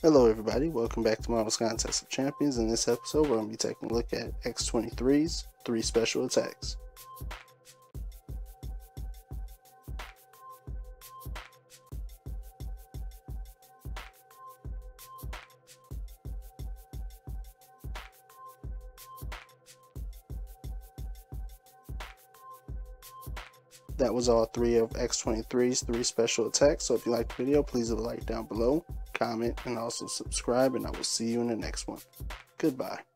Hello everybody, welcome back to Marvel's Contest of Champions. In this episode we're going to be taking a look at X-23's 3 special attacks. That was all 3 of X-23's 3 special attacks, so if you liked the video, please leave a like down below, comment, and also subscribe, and I will see you in the next one. Goodbye.